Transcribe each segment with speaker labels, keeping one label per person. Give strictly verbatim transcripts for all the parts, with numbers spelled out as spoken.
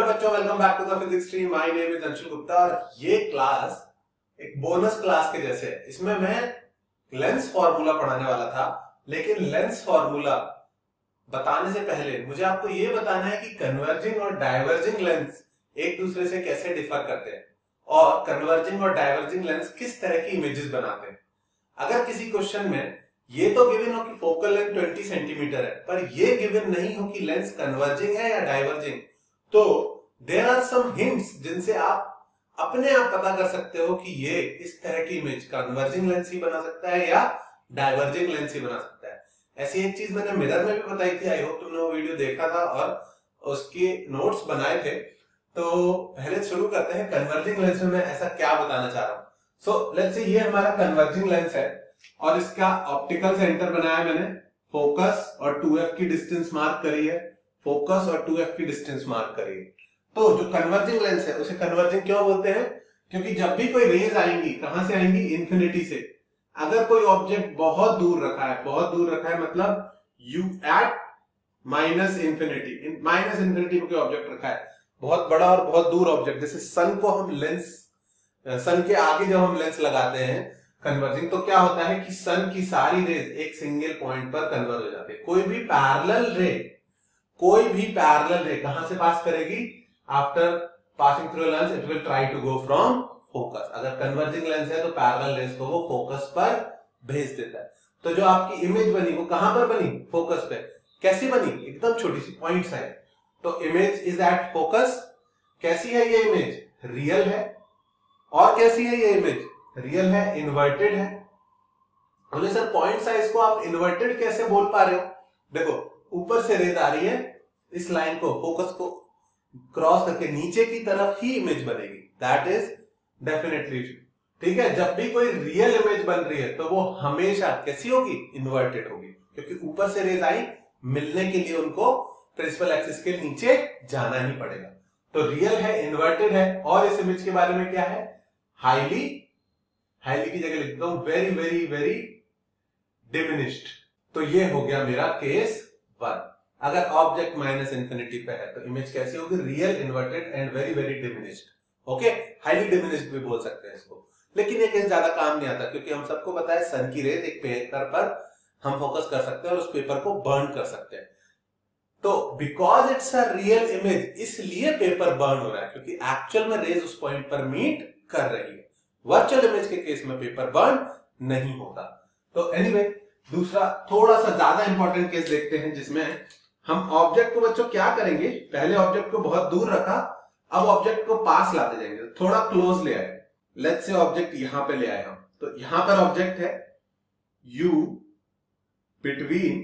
Speaker 1: बच्चों, welcome back to the physics stream. My name is Anshul Gupta और ये क्लास एक बोनस क्लास के जैसे है। इसमें मैं लेंस फॉर्मूला पढ़ाने वाला था, लेकिन लेंस फॉर्मूला बताने से पहले मुझे आपको ये बताना है कि कन्वर्जिंग और डाइवर्जिंग लेंस एक दूसरे से कैसे डिफर करते हैं और कन्वर्जिंग और डाइवर्जिंग लेंस किस तरह की इमेजेस बनाते हैं। अगर किसी क्वेश्चन में ये तो गिवन हो कि फोकल लेंथ बीस सेंटीमीटर है, पर ये गिवन नहीं हो कि लेंस कन्वर्जिंग है या डाइवर्जिंग, तो देयर आर सम हिंट्स जिनसे आप अपने आप पता कर सकते हो कि ये इस तरह की इमेज कन्वर्जिंग लेंस ही बना सकता है या डाइवर्जिंग लेंस ही बना सकता है। ऐसी एक चीज मैंने मिरर में भी बताई थी, आई होप तुमने वो वीडियो देखा था और उसके नोट्स बनाए थे। तो पहले शुरू करते हैं कन्वर्जिंग लेंस में मैं ऐसा क्या बताना चाह रहा हूं। सो लेट्स से ये हमारा कन्वर्जिंग लेंस है और इसका ऑप्टिकल सेंटर बनाया मैंने, फोकस और टू एफ की डिस्टेंस मार्क करी है, फोकस और टू एफ की डिस्टेंस मार्क करी है। तो जो कन्वर्जिंग लेंस है उसे कन्वर्जिंग क्यों बोलते हैं? क्योंकि जब भी कोई रेज आएंगी, कहां से आएंगी? इंफिनिटी से। अगर कोई ऑब्जेक्ट बहुत दूर रखा है, बहुत दूर रखा है मतलब u at minus infinity, minus infinity में कोई ऑब्जेक्ट रखा है, बहुत बड़ा और बहुत दूर ऑब्जेक्ट, जैसे सन को हम लेंस, सन के आगे जब हम लेंस लगाते हैं कन्वर्जिंग, तो क्या होता है कि सन की सारी रेज एक सिंगल पॉइंट पर कन्वर्ज हो जाती है। कोई भी पैरेलल रे, कोई भी पैरेलल रे कहां से पास करेगी? After passing through lens it will try to go from focus. अगर कन्वर्जिंग लेंस है तो पैरेलल रेज को वो फोकस पर भेज देता है। तो जो आपकी इमेज बनी वो कहां पर बनी? फोकस पे। कैसी बनी? एकदम छोटी सी पॉइंट साइज। तो इमेज इज एट फोकस। कैसी है ये इमेज? रियल है। और कैसी है ये इमेज? रियल है, इन्वर्टेड है। बोले सर पॉइंट साइज को आप इन्वर्टेड कैसे बोल पा रहे हो? देखो ऊपर से रेज आ रही है, इस लाइन को, फोकस को क्रॉस करके नीचे की तरफ ही इमेज बनेगी। That is definitely true. ठीक है, जब भी कोई रियल इमेज बन रही है तो वो हमेशा कैसी होगी? इन्वर्टेड होगी, क्योंकि ऊपर से रेज आई, मिलने के लिए उनको प्रिंसिपल एक्सिस के नीचे जाना ही पड़ेगा। तो रियल है, इन्वर्टेड है। और इस इमेज के बारे में क्या है? हाईली, हाईली की जगह लिखता हूं वेरी वेरी वेरी डिमिनिश्ड। तो ये हो गया मेरा केस वन। अगर ऑब्जेक्ट माइनस इंफिनिटी पे है तो इमेज कैसी होगी? Real, inverted and very very diminished. Okay, highly diminished भी बोल सकते हैं इसको। लेकिन ये केस ज्यादा काम नहीं आता, क्योंकि हम सबको पता है सन की रेज एक पेपर पर हम फोकस कर सकते हैं और उस पेपर को बर्न कर सकते हैं। तो because it's a real image, इसलिए पेपर बर्न हो रहा है, क्योंकि एक्चुअल में रेज उस पॉइंट पर मीट कर रही है। वर्चुअल इमेज के केस में पेपर बर्न नहीं होता। तो एनीवे anyway, दूसरा थोड़ा सा ज्यादा इंपॉर्टेंट केस देखते हैं, जिसमें हम ऑब्जेक्ट को बच्चों क्या करेंगे? पहले ऑब्जेक्ट को बहुत दूर रखा, अब ऑब्जेक्ट को पास लाते जाएंगे, थोड़ा क्लोज ले आए। लेट्स से ऑब्जेक्ट यहां पे ले आए हम, तो यहां पर ऑब्जेक्ट है u between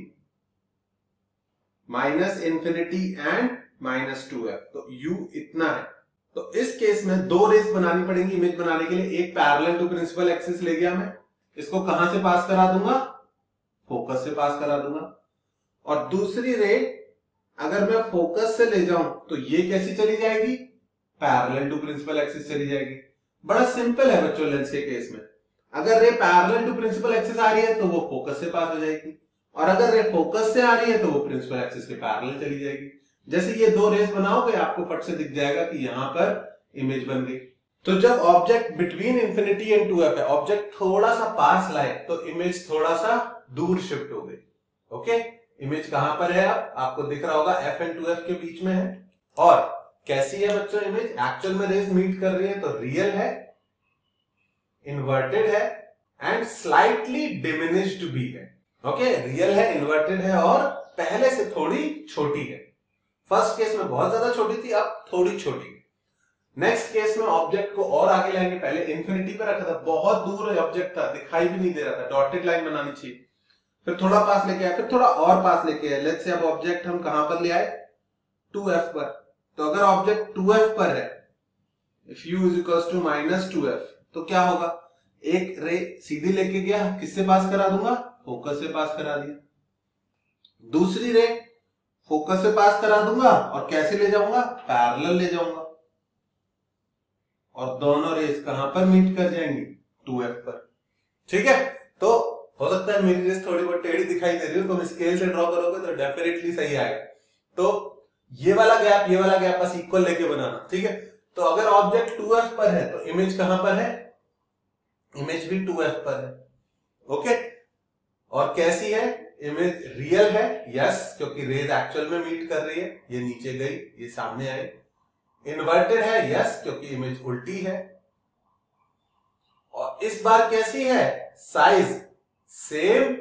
Speaker 1: minus infinity and minus two F. तो u इतना है। तो इस केस में दो रेस बनानी पड़ेंगी इमेज बनाने के लिए। एक पैरेलल टू प्रिंसिपल एक्सिस ले गया मैं, इसको कहां से पास करा दूंगा? फोकस से पास करा दूंगा। और दूसरी रे अगर मैं फोकस से ले जाऊं तो ये कैसी चली जाएगी? पैरेलल टू प्रिंसिपल एक्सिस चली जाएगी। बड़ा सिंपल है बच्चों लेंस के केस में। अगर ray parallel to principal axis आ रही है तो वो फोकस से पास हो जाएगी, और अगर रे फोकस से आ रही है तो वो प्रिंसिपल एक्सिस के पैरेलल चली जाएगी। जैसे ये दो रेस बनाओगे आपको फट से दिख जाएगा कि यहां पर इमेज बन गई। तो जब object between infinity and two F है, ऑब्जेक्ट थोड़ा सा पास लाए तो इमेज थोड़ा सा दूर शिफ्ट हो गई। ओके, इमेज कहां पर है? अब आपको दिख रहा होगा एफ एंड टू एफ के बीच में है। और कैसी है बच्चों इमेज? एक्चुअल में रेज मीट कर रही है तो रियल है, इन्वर्टेड है एंड स्लाइटली डिमिनिश्ड भी है। ओके, रियल है, इन्वर्टेड है और पहले से थोड़ी छोटी है। फर्स्ट केस में बहुत ज्यादा छोटी थी, अब थोड़ी छोटी है। नेक्स्ट केस में ऑब्जेक्ट को और आगे लाएंगे, पहले इंफिनिटी पे रखा था, बहुत दूर ऑब्जेक्ट था, दिखाई भी नहीं दे रहा था, डॉटेड लाइन बनानी चाहिए। फिर थोड़ा पास लेके आए, फिर थोड़ा और पास लेके आए। लेट्स से अब ऑब्जेक्ट हम कहां पर ले आए? टू एफ पर। तो अगर ऑब्जेक्ट टू एफ पर है, if u is equals to minus two F, तो क्या होगा? एक रे सीधी लेके गया, किससे पास करा दूंगा? फोकस से पास करा दिया। दूसरी रे फोकस से पास करा दूंगा और कैसे ले जाऊंगा? पैरेलल ले जाऊंगा। और दोनों रेस कहां पर मीट कर जाएंगी? टू एफ पर। ठीक है, तो हो सकता है मेरी रेस थोड़ी बहुत टेढ़ी दिखाई दे रही हो, तुम स्केल से ड्रॉ करोगे तो डेफिनेटली सही आएगा। तो ये वाला गैप ये वाला गैप बस इक्वल लेके बनाना, ठीक है। तो अगर ऑब्जेक्ट टू एफ पर है तो इमेज कहां पर है, इमेज भी टू एफ पर है, ओके। और कैसी है इमेज, रियल है, यस, क्योंकि रेज एक्चुअल में मीट कर रही है, ये नीचे गई ये सामने आई। इन्वर्टेड है, यस, क्योंकि इमेज उल्टी है। और इस बार कैसी है, साइज सेम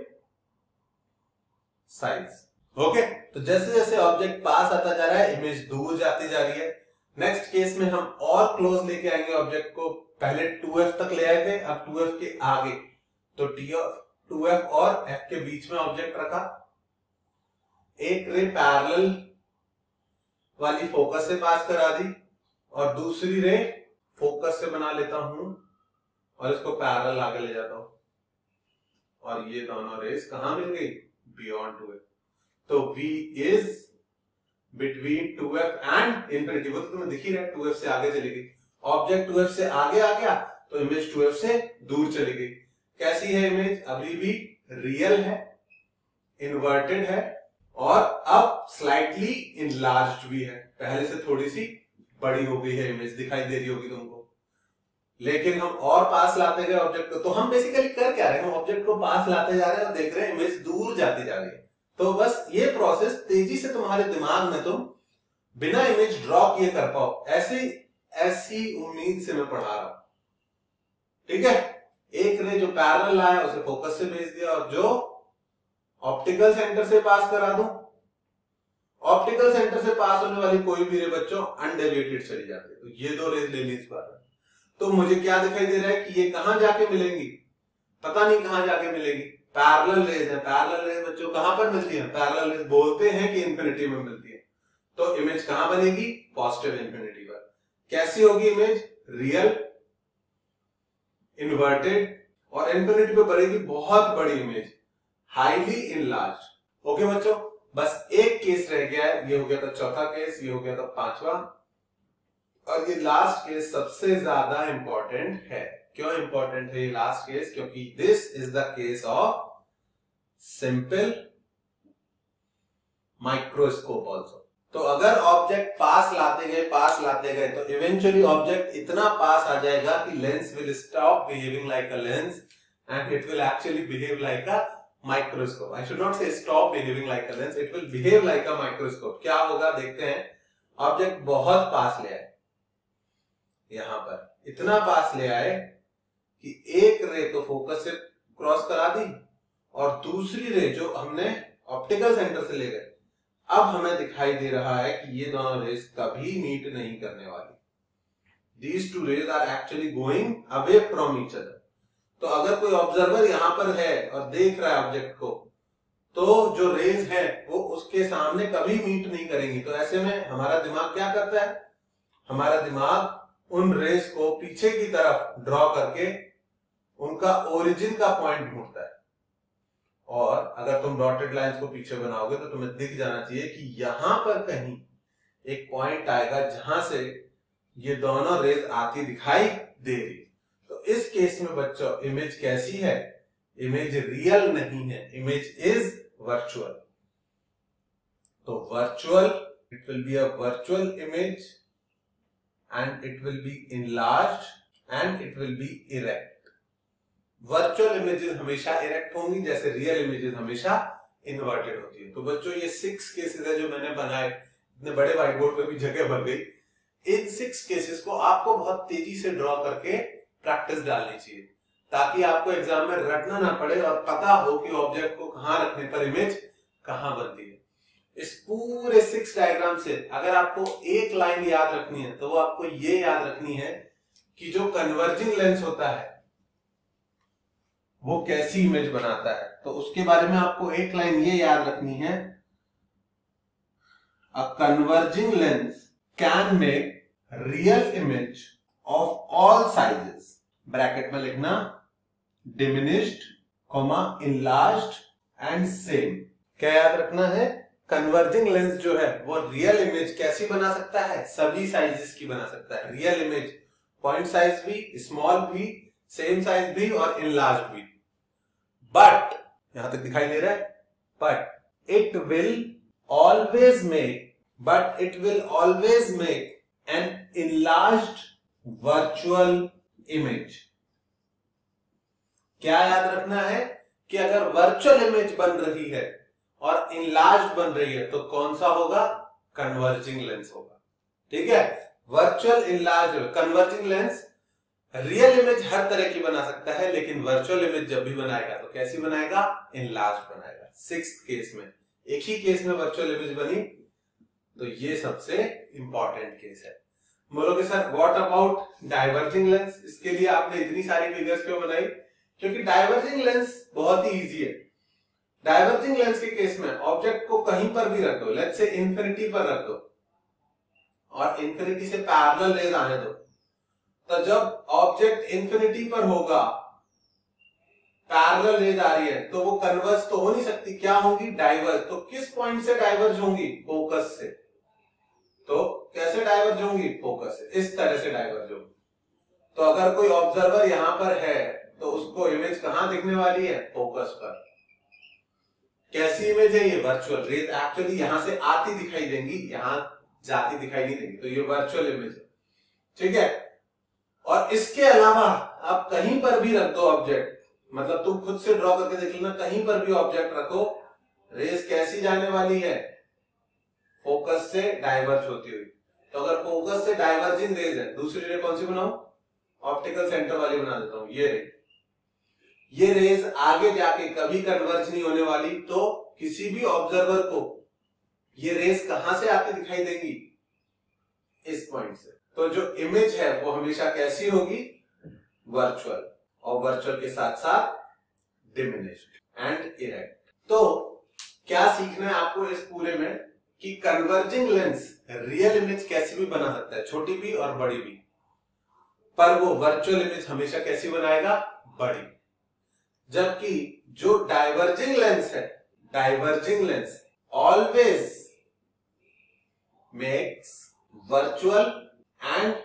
Speaker 1: साइज, ओके। तो जैसे जैसे ऑब्जेक्ट पास आता जा रहा है इमेज दूर जाती जा रही है। नेक्स्ट केस में हम और क्लोज लेके आएंगे ऑब्जेक्ट को, पहले टू एफ तक ले आए थे, अब टू एफ के आगे, तो टी टू एफ और एफ के बीच में ऑब्जेक्ट रखा, एक रे पैरेलल वाली फोकस से पास करा दी और दूसरी रे फोकस से बना लेता हूं और इसको पैरेलल आगे ले जाता हूं, और ये दोनों रेस कहां मिल गई, बियॉन्ड टू एफ। तो V is between two F and infinity, वो तो तुम्हें दिख ही रहा है, टू एफ से आगे चली गई। ऑब्जेक्ट टू एफ से आगे आ गया तो इमेज टू एफ से दूर चली गई। कैसी है इमेज, अभी भी रियल है, इन्वर्टेड है और अब स्लाइटली इनलार्ज्ड भी है, पहले से थोड़ी सी बड़ी हो गई है इमेज, दिखाई दे रही होगी तुमको। लेकिन हम और पास लाते गए ऑब्जेक्ट को, तो हम बेसिकली कर क्या रहे हैं, हम ऑब्जेक्ट को पास लाते जा रहे हैं और देख रहे हैं इमेज दूर जाती जा रही है। तो बस ये प्रोसेस तेजी से तुम्हारे दिमाग में तुम बिना इमेज ड्रॉ किए कर पाओ, ऐसी ऐसी उम्मीद से मैं पढ़ा रहा हूं, ठीक है। एक रे जो पैरेलल आया उसे फोकस से भेज दिया और जो ऑप्टिकल सेंटर से पास करा दूं, ऑप्टिकल सेंटर से पास होने वाली कोई भी रे बच्चों अनडेविएटेड चली जाती है। तो ये दो रेज ले ली इस बार, तो मुझे क्या दिखाई दे रहा है कि ये कहां जाके मिलेंगी, पता नहीं कहां जाके मिलेगी। पैरेलल रेज है, पैरेलल रेज बच्चों कहां पर मिलती है, पैरेलल रेज बोलते हैं कि इंफिनिटी में मिलती है। तो इमेज कहां बनेगी, पॉजिटिव इंफिनिटी पर। कैसी होगी इमेज, रियल, इन्वर्टेड और इंफिनिटी पे बनेगी बहुत बड़ी इमेज, हाईली इनलार्ज। ओके बच्चों, बस एक केस रह गया है, ये हो गया था चौथा केस, ये हो गया था पांचवा, और ये लास्ट केस सबसे ज्यादा इंपॉर्टेंट है। क्यों इंपॉर्टेंट है ये लास्ट केस, क्योंकि this is the case of simple microscope also. तो अगर ऑब्जेक्ट पास लाते गए पास लाते गए तो इवेंचुअली ऑब्जेक्ट इतना पास आ जाएगा कि lens will stop behaving like a lens and it will actually behave like a microscope. I should not say stop behaving like a lens, it will behave like a microscope. क्या होगा देखते हैं। Object बहुत पास ले आए, यहां पर इतना पास ले आए कि एक रे तो फोकस से क्रॉस करा दी और दूसरी रे जो हमने ऑप्टिकल सेंटर से ले गए, अब हमें दिखाई दे रहा है कि ये दोनों रेस कभी मीट नहीं करने वाली। These two rays are actually going away from each other। तो अगर कोई ऑब्जर्वर यहां पर है और देख रहा है ऑब्जेक्ट को, तो जो रेज है वो उसके सामने कभी मीट नहीं करेंगी। तो ऐसे में हमारा दिमाग क्या करता है, हमारा दिमाग उन रेस को पीछे की तरफ ड्रॉ करके उनका ओरिजिन का पॉइंट ढूंढता है। और अगर तुम डॉटेड लाइंस को पीछे बनाओगे तो तुम्हें दिख जाना चाहिए कि यहां पर कहीं एक पॉइंट आएगा जहां से ये दोनों रेज आती दिखाई दे रही। तो इस केस में बच्चों इमेज कैसी है, इमेज रियल नहीं है, इमेज इज वर्चुअल। तो virtual, it will be a virtual image and it will be enlarged and it will be erect. Virtual images हमेशा इरेक्ट होंगी, जैसे रियल इमेजेस हमेशा इन्वर्टेड होती है। तो बच्चों ये सिक्स केसेस है जो मैंने बनाए, इतने बड़े व्हाइट बोर्ड पे भी जगह भर गई। इन सिक्स केसेस को आपको बहुत तेजी से ड्रॉ करके प्रैक्टिस डालनी चाहिए, ताकि आपको एग्जाम में रटना ना पड़े और पता हो कि ऑब्जेक्ट को कहां रखने पर इमेज कहां बनती है। इस पूरे सिक्स डायग्राम से अगर आपको एक लाइन याद रखनी है तो वो आपको ये याद रखनी है कि जो कन्वर्जिंग लेंस होता है वो कैसी इमेज बनाता है। तो उसके बारे में आपको एक लाइन ये याद रखनी है, a converging lens can make real image of all sizes, bracket में लिखना diminished, comma enlarged and same. क्या याद रखना है, कन्वर्जिंग लेंस जो है वो रियल इमेज कैसी बना सकता है, सभी साइजेस की बना सकता है। रियल इमेज पॉइंट साइज भी, स्मॉल भी, सेम साइज भी और इनलार्ज भी। बट यहां तक दिखाई दे रहा है, but it will always make but it will always make an enlarged virtual image. क्या याद रखना है कि अगर वर्चुअल इमेज बन रही है और इनलार्ज्ड बन रही है तो कौन सा होगा? कन्वर्जिंग लेंस होगा। ठीक है, virtual enlarge converging lens real image हर तरह की बना सकता है, लेकिन वर्चुअल इमेज जब भी बनाएगा तो कैसी बनाएगा? इनलार्ज बनाएगा। सिक्स्थ केस में, एक ही केस में वर्चुअल इमेज बनी, तो ये सबसे इंपॉर्टेंट केस है। बोलोगे sir what about diverging lens? इसके लिए आपने इतनी सारी फिगर्स क्यों बनाई? क्योंकि डाइवर्जिंग लेंस बहुत ही इजी है। डाइवर्जिंग लेंस के केस में ऑब्जेक्ट को कहीं पर भी रख दो, लेट्स से इंफिनिटी पर रख दो और इंफिनिटी से पैरेलल रेज आने दो, तो जब ऑब्जेक्ट इंफिनिटी पर होगा, पैरेलल रेज आ रही है, तो वो कन्वर्ज तो हो नहीं सकती, क्या होंगी? डाइवर्ज। तो किस पॉइंट से डाइवर्ज होंगी? फोकस से। तो कैसे डाइवर्ज होंगी? फोकस से, इस तरह से डाइवर्ज होंगी। तो अगर कोई ऑब्जर्वर यहां पर है तो उसको इमेज कहां दिखने वाली है? फोकस पर। कैसी इमेज है ये? वर्चुअल। रेज एक्चुअली यहां से आती दिखाई देंगी, यहां जाती दिखाई नहीं देंगी, तो ये वर्चुअल इमेज है। ठीक है, और इसके अलावा आप कहीं पर भी रख दो ऑब्जेक्ट, मतलब तुम खुद से ड्रॉ करके देख लेना, कहीं पर भी ऑब्जेक्ट रखो, रेज कैसी जाने वाली है? फोकस से डाइवर्ज होती हुई। तो अगर फोकस से डाइवर्जिंग रेज है, दूसरी रे कौन सी बनाऊं? ऑप्टिकल सेंटर वाली बना देता हूं, ये रे। ये रेज आगे जाके कभी कन्वर्ज नहीं होने वाली, तो किसी भी ऑब्जर्वर को ये रेज कहां से आती दिखाई देंगी? इस पॉइंट से। तो जो इमेज है वो हमेशा कैसी होगी? वर्चुअल, और वर्चुअल के साथ साथ डिमिनिश्ड एंड इरेक्ट। तो क्या सीखना है आपको इस पूरे में कि कन्वर्जिंग लेंस रियल इमेज कैसी भी बना सकता है, छोटी भी और बड़ी भी, पर वो वर्चुअल इमेज हमेशा कैसी बनाएगा? बड़ी। जबकि जो डाइवर्जिंग लेंस है, diverging lens always makes virtual and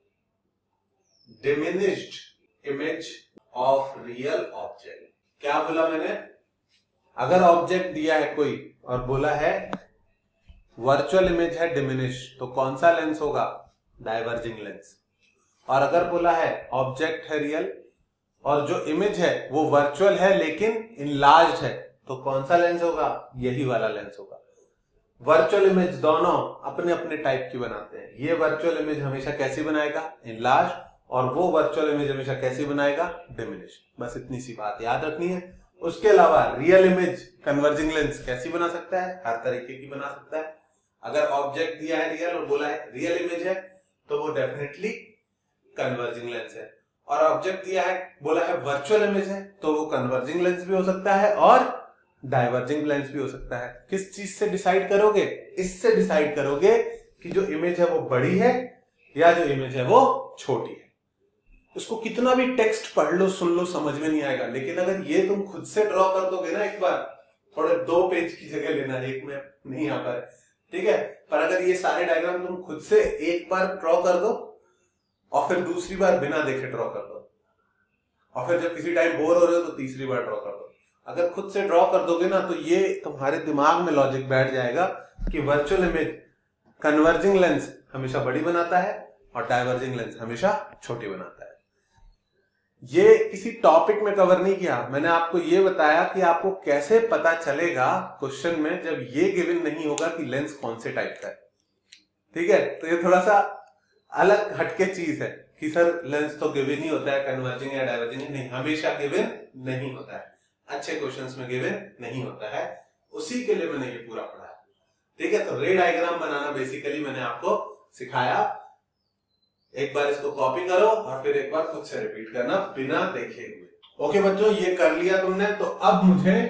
Speaker 1: diminished image of real object. क्या बोला मैंने? अगर ऑब्जेक्ट दिया है कोई और बोला है वर्चुअल इमेज है डिमिनिश, तो कौन सा लेंस होगा? Diverging lens. और अगर बोला है ऑब्जेक्ट है रियल और जो इमेज है वो वर्चुअल है लेकिन इनलार्ज्ड है, तो कौन सा लेंस होगा? यही वाला लेंस होगा। वर्चुअल इमेज दोनों अपने अपने टाइप की बनाते हैं। ये वर्चुअल इमेज हमेशा कैसी बनाएगा? इनलार्ज। और वो वर्चुअल इमेज हमेशा कैसी बनाएगा? डिमिनिश। बस इतनी सी बात याद रखनी है। उसके अलावा रियल इमेज कन्वर्जिंग लेंस कैसी बना सकता है? हर तरीके की बना सकता है। अगर ऑब्जेक्ट दिया है रियल और बोला है रियल इमेज है, तो वो डेफिनेटली कन्वर्जिंग लेंस है। और ऑब्जेक्ट दिया है, बोला है वर्चुअल इमेज है, तो वो कन्वर्जिंग लेंस भी हो सकता है और डाइवर्जिंग लेंस भी हो सकता है। किस चीज से डिसाइड करोगे? इससे डिसाइड करोगे कि जो इमेज है वो बड़ी है या जो इमेज है वो छोटी है। उसको कितना भी टेक्स्ट पढ़ लो, सुन लो, समझ में नहीं आएगा। लेकिन अगर ये तुम खुद से ड्रॉ कर दोगे ना, एक बार, थोड़े दो पेज की जगह लेना, एक में नहीं आ पाए, ठीक है, पर अगर ये सारे डायग्राम तुम खुद से एक बार ड्रॉ कर दो और फिर दूसरी बार बिना देखे ड्रॉ कर दो, और फिर जब किसी टाइम बोर हो रहे हो तो तीसरी बार ड्रॉ कर दो। अगर खुद से ड्रॉ कर दोगे ना, तो ये तुम्हारे दिमाग में लॉजिक बैठ जाएगा कि वर्चुअल इमेज कन्वर्जिंग लेंस हमेशा बड़ी बनाता है और डाइवर्जिंग लेंस हमेशा छोटी बनाता है। ये किसी टॉपिक में कवर नहीं किया मैंने, आपको ये बताया कि आपको कैसे पता चलेगा क्वेश्चन में जब ये गिवन नहीं होगा कि लेंस कौन से टाइप का है। ठीक है, तो ये थोड़ा सा अलग हटके चीज है कि सर लेंस तो गिवन ही होता है, कन्वर्जिंग या डाइवर्जिंग नहीं, हमेशा गिवन नहीं होता है। अच्छे क्वेश्चंस में गिवन नहीं होता है, उसी के लिए मैंने ये पूरा पढ़ा है। ठीक है, तो रे डायग्राम बनाना बेसिकली मैंने आपको सिखाया। एक बार इसको कॉपी करो और फिर एक बार खुद से रिपीट करना बिना देखे हुए। ओके बच्चों, ये कर लिया तुमने, तो अब मुझे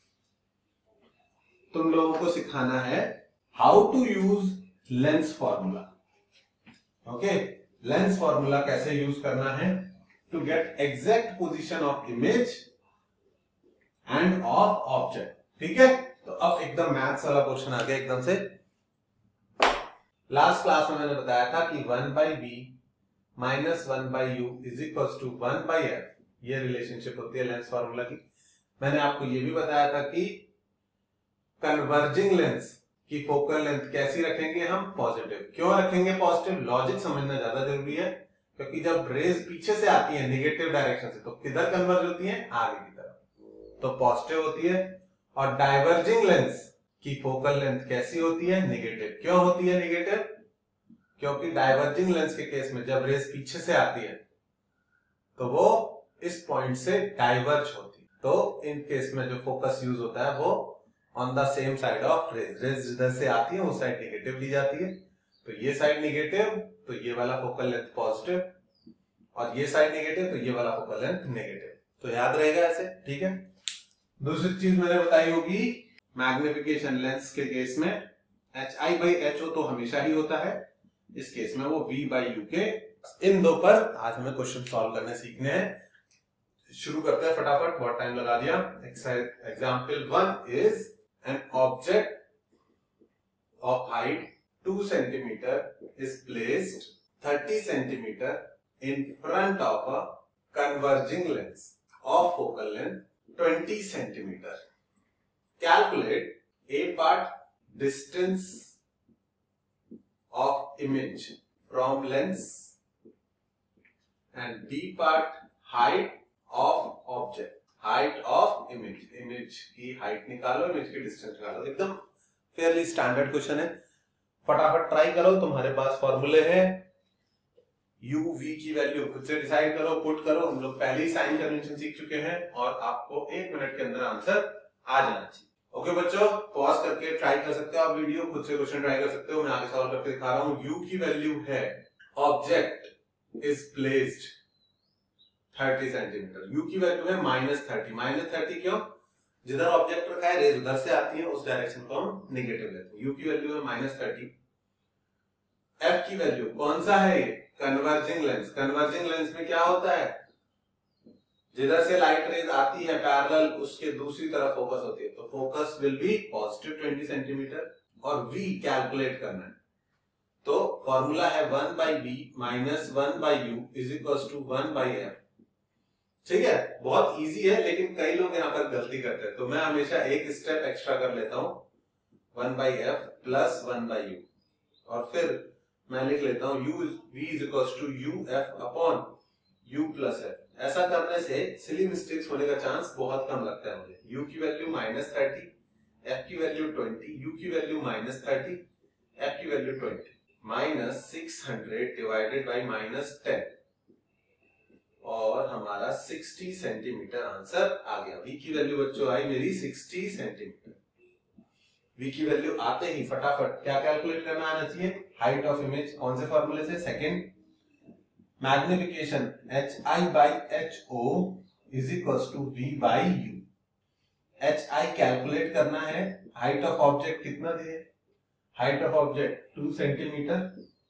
Speaker 1: तुम लोगों को सिखाना है how to use lens formula. Okay, lens formula कैसे यूज करना है to get exact position of image and of object. ठीक है, तो अब एकदम मैथ्स वाला क्वेश्चन आ गया एकदम से। लास्ट क्लास में मैंने बताया था कि one by B minus one by you is equal to one by F, ये रिलेशनशिप होती है लेंस फॉर्मूला की। मैंने आपको ये भी बताया था कि कन्वर्जिंग लेंस की फोकल लेंथ कैसी रखेंगे हम? पॉजिटिव। क्यों रखेंगे पॉजिटिव? लॉजिक समझना ज्यादा जरूरी है, क्योंकि जब रेज पीछे से आती है नेगेटिव डायरेक्शन से तो किधर कन्वर्ज होती है? आगे की तरफ, तो पॉजिटिव होती है। और डाइवर्जिंग लेंस की फोकल लेंथ कैसी होती है? नेगेटिव। क्यों होती है नेगेटिव? क्योंकि डाइवर्जिंग लेंस के केस में जब रेज पीछे से आती है तो वो इस पॉइंट से डाइवर्ज होती है, तो इन केस में जो फोकस यूज होता है वो on the same side of rays. Rays जिधर से आती है उस साइड नेगेटिव ली जाती है, तो ये साइड नेगेटिव तो ये वाला फोकल लेंथ पॉजिटिव, और ये साइड नेगेटिव तो ये वाला फोकल लेंथ नेगेटिव। तो याद रहेगा ऐसे, ठीक है। दूसरी चीज मैंने बताई होगी, मैग्निफिकेशन लेंस के केस में H I by H O तो हमेशा ही होता है, इस केस में वो वी बाई यू के। इन दो पर आज हमें क्वेश्चन सॉल्व करने सीखने हैं। शुरू करते हैं फटाफट, बहुत टाइम लगा दिया। Example one is an object of height two centimetre is placed thirty centimetre in front of a converging lens of focal length twenty centimetre. Calculate A part distance of image from lens and B part height of object. Height of image. Image की height निकालो, image की distance निकालो. एकदम fairly standard question है. फटाफट try करो, तुम्हारे पास फॉर्मूले हैं। u v की वैल्यू खुद से डिसाइड करो, पुट करो। हम लोग पहले ही साइन कन्वेंशन सीख चुके हैं और आपको एक मिनट के अंदर आंसर आ जाना चाहिए। ओके बच्चों, पॉज करके ट्राई कर सकते हो आप वीडियो, खुद से क्वेश्चन ट्राई कर सकते हो। मैं आगे सॉल्व करके दिखा रहा हूं। u की वैल्यू है object is placed thirty centimetre. u की वैल्यू है माइनस थर्टी। माइनस थर्टी क्यों? जिधर ऑब्जेक्ट रखा है रेज उधर से आती है, उस डायरेक्शन को हम नेगेटिव लेते हैं। u की वैल्यू है माइनस थर्टी। f की वैल्यू कौन सा है? ये कन्वर्जिंग लेंस। कन्वर्जिंग लेंस में क्या होता है? जिधर से लाइट रेज आती है पैरेलल, उसके दूसरी तरफ फोकस होती है, तो focus will be positive twenty centimetre. और v कैलकुलेट करना है, तो फॉर्मूला है one by B minus one by you is equal to one by F. ठीक है, बहुत इजी है, लेकिन कई लोग यहाँ पर गलती करते हैं, तो मैं हमेशा एक स्टेप एक्स्ट्रा कर लेता हूं, one by F plus one by U, और फिर मैं लिख लेता हूं u v is equal to U F upon u plus F. ऐसा करने से सिली मिस्टेक्स होने का चांस बहुत कम लगता है मुझे। u की वैल्यू माइनस थर्टी, f की वैल्यू ट्वेंटी, u की वैल्यू माइनस थर्टी, f की value twenty, minus six hundred divided by minus ten, और हमारा सिक्सटी सेंटीमीटर आंसर आ गया। v की वैल्यू बच्चों आई मेरी सिक्सटी सेंटीमीटर। v की वैल्यू आते ही फटाफट क्या कैलकुलेट करना आना चाहिए? Height of image. कौन से फॉर्मूले से? Second. Magnification H I by H O is equal to we by U. H I calculate करना है, हाइट ऑफ ऑब्जेक्ट कितना दिए? Height of object two centimetre.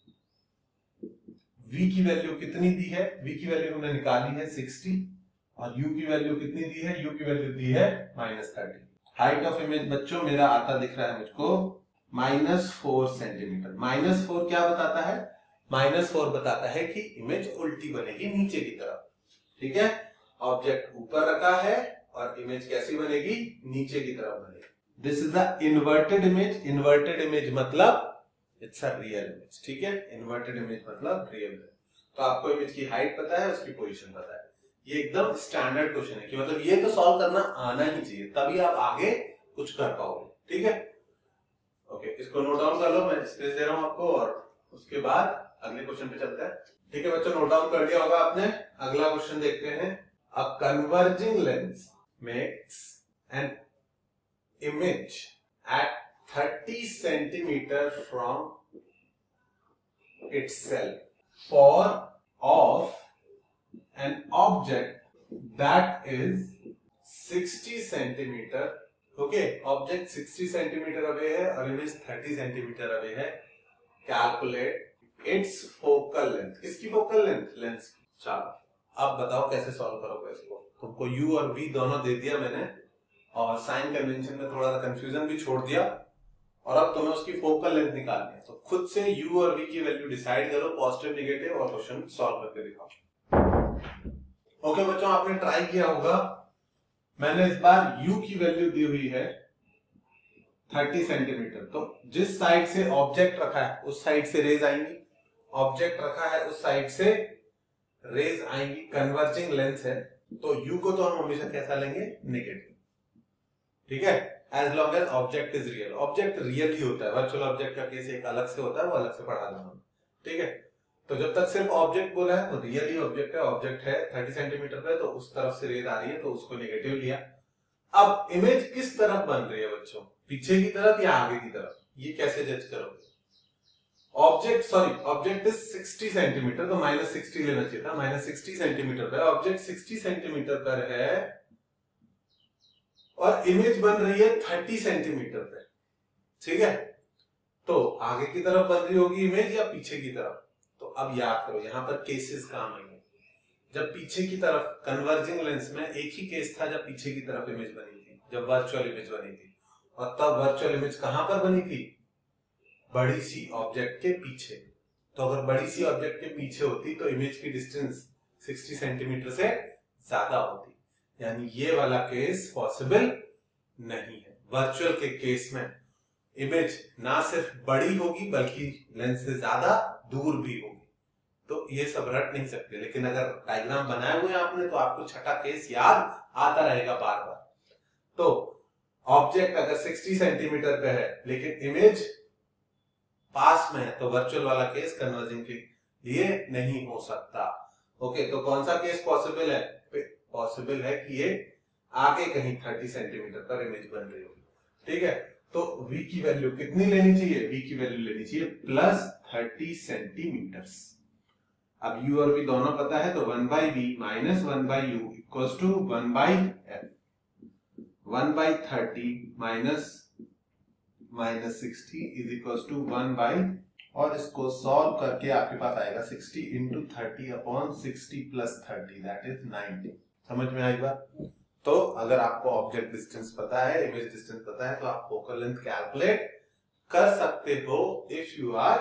Speaker 1: v की वैल्यू कितनी दी है? v की वैल्यू हमने निकाली है सिक्सटी, और u की वैल्यू कितनी दी है? u की वैल्यू दी है minus thirty. Height of image बच्चों मेरा आता दिख रहा है मुझको minus four centimetre. Minus four क्या बताता है? माइनस फोर बताता है कि इमेज उल्टी बनेगी नीचे की तरफ। ठीक है, ऑब्जेक्ट ऊपर रखा है और इमेज कैसी बनेगी? नीचे की तरफ बनेगी। This is the inverted image. Inverted image मतलब इट्स अ रियल इमेज। ठीक है, इन्वर्टेड इमेज मतलब रियल इमेज। तो आपको इमेज की हाइट पता है, उसकी पोजीशन पता है। ये एकदम स्टैंडर्ड क्वेश्चन है कि मतलब ये तो सॉल्व करना आना ही चाहिए, तभी आप आगे कुछ कर पाओगे। ठीक है, ओके, इसको नोट डाउन कर लो, मैं स्पेस दे रहा हूं आपको, और उसके बाद अगले क्वेश्चन पे चलते हैं। ठीक है बच्चों, नोट डाउन कर लिया होगा आपने। अगला क्वेश्चन देखते हैं। A converging lens makes an image at thirty centimetre from itself for of an object that is sixty centimetre. Okay, object sixty centimetre away है और इमेज थर्टी सेंटीमीटर अवे है। Calculate its focal length. किसकी focal length? Lens की। चलो अब बताओ कैसे solve करोगे इसको। तुमको u और v दोनों दे दिया मैंने, और साइन कन्वेंशन में थोड़ा सा कंफ्यूजन भी छोड़ दिया, और अब तुम्हें उसकी फोकल लेंथ निकालनी है। तो खुद से u और v की वैल्यू डिसाइड करो, पॉजिटिव नेगेटिव, और क्वेश्चन सॉल्व करके दिखाओ। ओके बच्चों, आपने ट्राई किया होगा। मैंने इस बार u की वैल्यू दी हुई है थर्टी सेंटीमीटर। तो जिस साइड से ऑब्जेक्ट रखा है उस साइड से रेज आएंगी, ऑब्जेक्ट रखा है उस साइड से रेज आएंगी, कन्वर्जिंग लेंस है, तो यू को तो हम हमेशा कैसा लेंगे, नेगेटिव, ठीक है, as long as object is real. Object real ही होता है, वर्चुअल ऑब्जेक्ट का केस एक अलग से होता है, वो अलग से पढ़ा दूंगा, ठीक है। तो जब तक सिर्फ ऑब्जेक्ट बोला है तो रियल ही ऑब्जेक्ट है, ऑब्जेक्ट है थर्टी सेंटीमीटर पे, तो उस तरफ से रेज आ रही है तो उसको नेगेटिव लिया। अब इमेज किस तरफ बन रही है बच्चों, पीछे की तरफ या आगे की तरफ, ये कैसे जज करोगे? Object sorry object is sixty centimetre, तो माइनस सिक्सटी लेना चाहिए था, माइनस सिक्सटी सेंटीमीटर पर ऑब्जेक्ट सिक्सटी सेंटीमीटर पर है और इमेज बन रही है थर्टी सेंटीमीटर पे, ठीक है। तो आगे की तरफ बन रही होगी इमेज या पीछे की तरफ? तो अब याद करो यहां पर केसेस काम आएंगे। जब पीछे की तरफ कन्वर्जिंग लेंस में एक ही केस था जब पीछे की तरफ इमेज बनी थी, जब वर्चुअल इमेज बनी थी, और तब वर्चुअल इमेज कहां पर बनी थी, बड़ी सी ऑब्जेक्ट के पीछे। तो अगर बड़ी सी ऑब्जेक्ट के पीछे होती तो इमेज की डिस्टेंस सिक्सटी सेंटीमीटर से ज्यादा होती, यानी ये वाला केस पॉसिबल नहीं है। वर्चुअल के केस में इमेज ना सिर्फ बड़ी होगी बल्कि लेंस से ज्यादा दूर भी होगी, तो ये सब रट नहीं सकते। लेकिन अगर डायग्राम बनाए हुए हैं आपने तो आपको छठा केस याद आता रहेगा बार बार। तो ऑब्जेक्ट अगर सिक्सटी सेंटीमीटर पे है लेकिन इमेज पास में है तो वर्चुअल वाला केस कन्वर्जिंग के लिए नहीं हो सकता। ओके, तो कौन सा केस पॉसिबल है? पॉसिबल है कि ये आगे कहीं थर्टी सेंटीमीटर पर इमेज बन रही होगी, ठीक है। तो v की वैल्यू कितनी लेनी चाहिए? v की वैल्यू लेनी चाहिए प्लस थर्टी सेंटीमीटर्स। अब u और v दोनों पता है तो one by we minus one by U equals to one by F, one by thirty minus minus sixty is equals to one by, और इसको सॉल्व करके आपके पास आएगा sixty into thirty upon sixty plus thirty that is ninety. समझ में आई बात? तो अगर आपको ऑब्जेक्ट डिस्टेंस पता है, इमेज डिस्टेंस पता है, तो आप फोकल लेंथ कैलकुलेट कर सकते हो if you are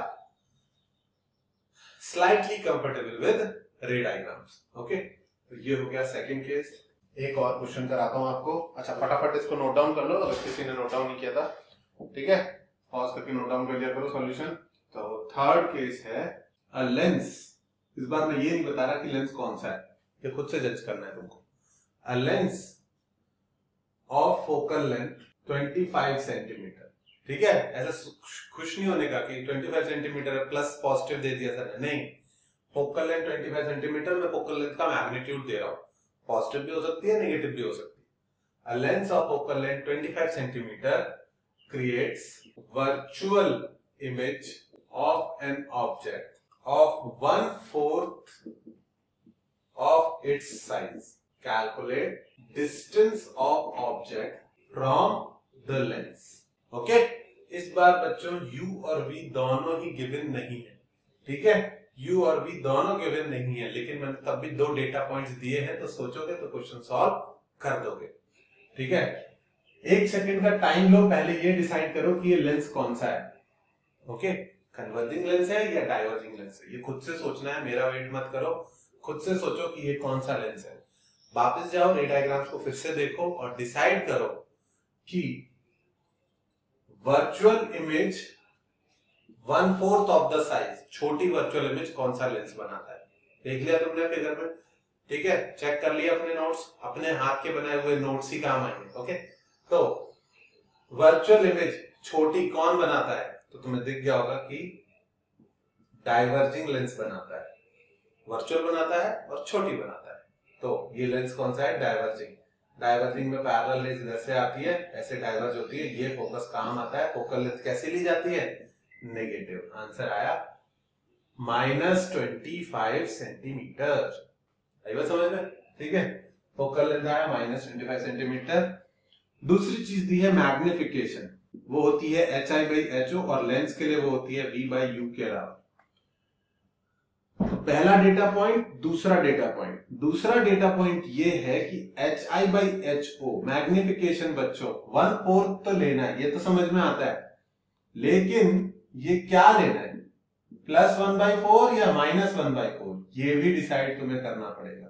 Speaker 1: slightly comfortable with ray diagrams. Okay, तो ये हो गया सेकंड केस। एक और क्वेश्चन कराता हूं आपको। अच्छा, फटाफट इसको नोट डाउन कर लो अगर किसी ने नोट डाउन नहीं किया था, ठीक है, पॉज करके नोट डाउन कर लिया करो सॉल्यूशन। तो थर्ड केस है अ लेंस। इस बार मैं ये नहीं बता रहा कि लेंस कौन सा है, ये खुद से जज करना है तुमको। A lens of focal length twenty five centimetre, ठीक है। ऐसा खुश नहीं होने का कि twenty five centimetre plus positive दे दिया सर, नहीं, focal length twenty five centimetre में फोकल लेंथ का मैग्नीट्यूड दे रहा हूं, पॉजिटिव भी हो सकती है नेगेटिव भी हो सकती है। A lens of focal length twenty five centimetre creates virtual image of an object of one fourth of its size. Calculate distance of object from the lens. Okay, इस बार बच्चों u और v दोनों ही given नहीं है, ठीक है, u और v दोनों गिवन नहीं है, लेकिन मैंने तब भी दो डेटा पॉइंट्स दिए हैं तो सोचोगे तो क्वेश्चन सॉल्व कर दोगे, ठीक है। एक सेकंड का टाइम लो, पहले ये डिसाइड करो कि ये लेंस कौन सा है। ओके, कन्वर्जिंग लेंस है या डाइवर्जिंग लेंस है, ये खुद से सोचना है, मेरा वेट मत करो, खुद से सोचो कि ये कौन सा लेंस है। वापस जाओ, रे डायग्राम्स को फिर से देखो और डिसाइड करो कि virtual image one fourth of the size, छोटी वर्चुअल इमेज कौन सा लेंस बनाता है। देख लिया तुमने फिगर में, ठीक है, चेक कर लिया अपने नोट्स, अपने हाथ के बनाए हुए नोट्स ही काम आएंगे। ओके, तो वर्चुअल इमेज छोटी कौन बनाता है, तो तुम्हें दिख गया होगा कि डाइवर्जिंग लेंस बनाता है, वर्चुअल बनाता है और छोटी बनाता है। तो ये लेंस कौन सा है, डाइवर्जिंग। डाइवर्जिंग में पैरेलल रेज इधर से आती है, ऐसे डाइवर्ज होती है, ये फोकस काम आता है। फोकल लेंथ कैसे ली जाती है, नेगेटिव। आंसर आया माइनस ट्वेंटी फाइव सेंटीमीटर। आई बात समझ में, ठीक है, फोकल लेंथ आया माइनस ट्वेंटी फाइव सेंटीमीटर। दूसरी चीज दी है मैग्निफिकेशन, वो होती है H I by H O, और लेंस के लिए वो होती है वी बाई यू के अलावा। पहला डेटा पॉइंट, दूसरा डेटा पॉइंट। दूसरा डेटा पॉइंट ये है कि H I by H O magnification बच्चों वन फोर्थ तो लेना है, ये तो समझ में आता है, लेकिन ये क्या लेना है, प्लस वन बाई फोर या माइनस वन बाई फोर, ये भी डिसाइड तुम्हें करना पड़ेगा।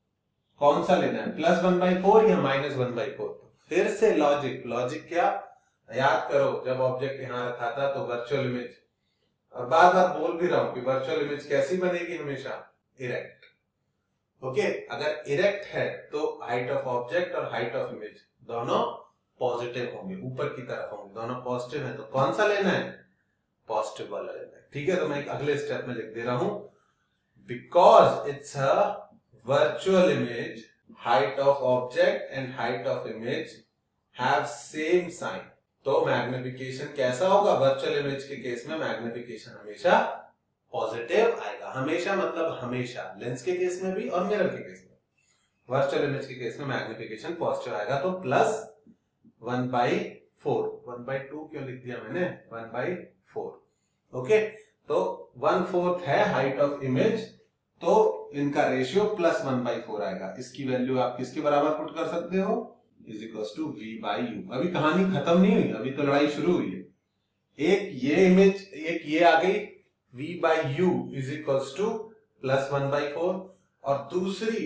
Speaker 1: कौन सा लेना है, प्लस वन बाई फोर या माइनस वन बाई फोर। फिर से लॉजिक, लॉजिक क्या, याद करो जब ऑब्जेक्ट यहां रखा था तो वर्चुअल इमेज, और बार बार बोल भी रहा हूं कि वर्चुअल इमेज कैसी बनेगी, हमेशा इरेक्ट। ओके, अगर इरेक्ट है तो हाइट ऑफ ऑब्जेक्ट और हाइट ऑफ इमेज दोनों पॉजिटिव होंगे, ऊपर की तरफ होंगे, दोनों पॉजिटिव है तो कौन सा लेना है, पॉजिटिव वाला लेना है। ठीक है, तो मैं एक अगले स्टेप में लिख दे रहा हूं, because it's a virtual image, height of object and height of image have same sign. तो मैग्निफिकेशन कैसा होगा, वर्चुअल इमेज के केस में मैग्निफिकेशन हमेशा पॉजिटिव आएगा, हमेशा मतलब हमेशा, लेंस के केस में भी और मिरर के केस में। वर्चुअल इमेज के केस में मैग्निफिकेशन पॉजिटिव आएगा, तो plus one by four, one by two क्यों लिख दिया मैंने, वन बाई फोर। ओके, तो वन फोर्थ है हाइट ऑफ इमेज, तो इनका ratio plus one by four आएगा। इसकी वैल्यू आप किसके बराबर पुट कर सकते हो, is equals to we by u. अभी कहानी खत्म नहीं हुई, अभी तो लड़ाई शुरू हुई है। एक ये इमेज, एक ये आ गई v by you is equals to plus one by four, और दूसरी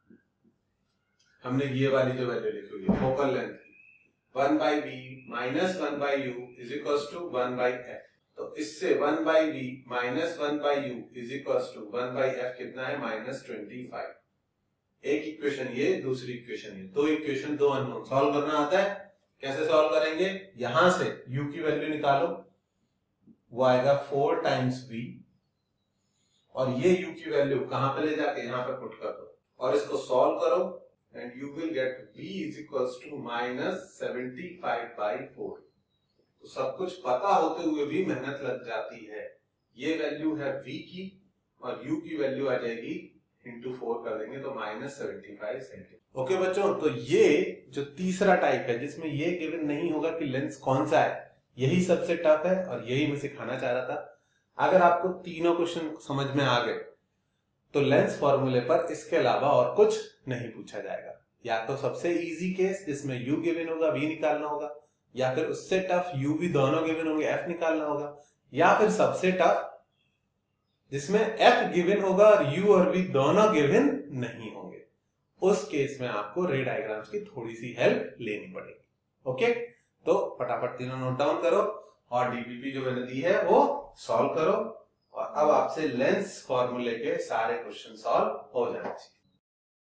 Speaker 1: हमने ये वाली जो वैल्यू लिखी हुई है focal length, one by we minus one by you is equals to one by f. तो इससे one by we minus one by you is equals to one by f कितना है, माइनस ट्वेंटी फाइव। एक equation ये, दूसरी equation ये, दो equation दो अननोन। सॉल्व करना आता है, कैसे सॉल्व करेंगे, यहां से u की वैल्यू निकालो, वो आएगा फोर टाइम्स v, और ये u की वैल्यू कहां पे ले जाके यहां पे पुट कर दो और इसको सॉल्व करो, and you will get v is equals to minus seventy five by four. तो सब कुछ पता होते हुए भी मेहनत लग जाती है। ये वैल्यू है v की, और u की वैल्यू आ जाएगी इंटू फोर कर देंगे तो minus seventy five centimetre. Okay बच्चों, तो ये जो तीसरा टाइप है जिसमें ये गिवन नहीं होगा कि लेंस कौन सा है, यही सबसे टफ है और यही मैं सिखाना चाह रहा था। अगर आपको तीनों क्वेश्चन समझ में आ गए तो लेंस फॉर्मूले पर इसके अलावा और कुछ नहीं पूछा जाएगा। या तो सबसे इजी केस जिसमें u गिवन होगा, v निकालना होगा, या फिर उससे टफ u v दोनों गिवन होंगे, f निकालना होगा, या फिर सबसे टफ जिसमें f गिवन होगा और u और v दोनों गिवन नहीं होंगे। उस केस में आपको रे डायग्राम्स की थोड़ी सी हेल्प लेनी पड़ेगी। ओके, तो फटाफट तीनों नोट डाउन करो और डीपीपी जो मैंने दी है वो सॉल्व करो, और अब आपसे लेंस फॉर्मूले के सारे क्वेश्चन सॉल्व हो जाने चाहिए।